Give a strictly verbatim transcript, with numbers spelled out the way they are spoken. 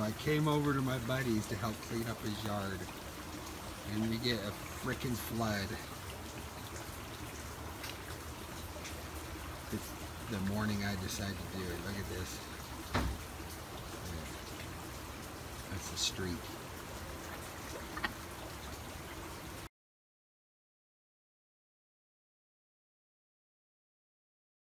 I came over to my buddies to help clean up his yard, and we get a frickin' flood. It's the morning I decided to do it. Look at this. That's the street.